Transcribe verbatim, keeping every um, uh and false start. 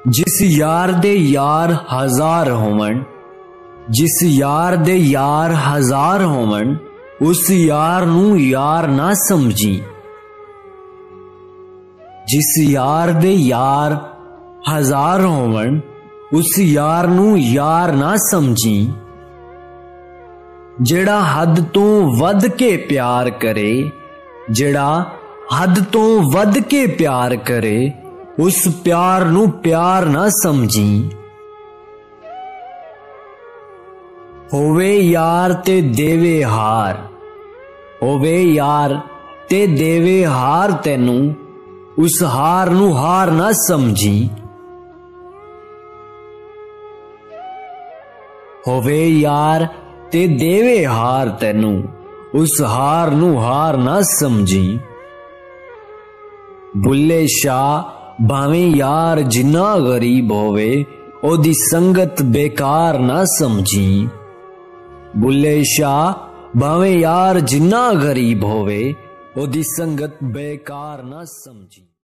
जिस यार दे यार हजार होवन, जिस यार दे यार हजार होवन, उस यार नू यार ना समझी। जिस यार दे यार हजार होवन, उस यार नू यार ना समझी। जेड़ा हद तो वध के प्यार करे, जेड़ा हद तो वध के प्यार करे, उस प्यार नू प्यार ना समझी। होवे यार ते देवे हार, होवे यार ते देवे हार तेनू, उस हार नू हार ना समझी। होवे यार ते देवे हार तेनू, उस हार नू हार ना समझी। बुल्ले शाह भावें यार जिन्ना गरीब होवे, ओदी संगत बेकार ना समझी। बुल्ले शाह भावें यार जिन्ना गरीब होवे, ओदी संगत बेकार ना समझी।